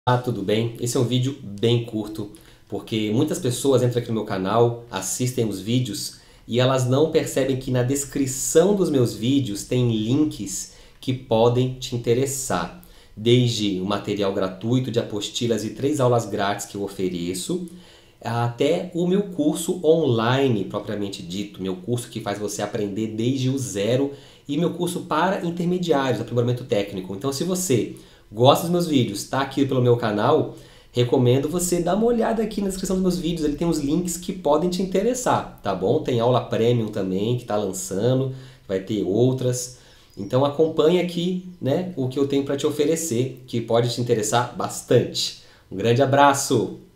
Tudo bem? Esse é um vídeo bem curto, porque muitas pessoas entram aqui no meu canal, assistem os vídeos e elas não percebem que na descrição dos meus vídeos tem links que podem te interessar. Desde o material gratuito de apostilas e 3 aulas grátis que eu ofereço, até o meu curso online, propriamente dito, meu curso que faz você aprender desde o zero e meu curso para intermediários, aprimoramento técnico. Então, se você gosta dos meus vídeos, está aqui pelo meu canal, recomendo você dar uma olhada aqui na descrição dos meus vídeos, ele tem uns links que podem te interessar, tá bom? Tem aula premium também que está lançando, vai ter outras. Então acompanhe aqui, né, o que eu tenho para te oferecer, que pode te interessar bastante. Um grande abraço!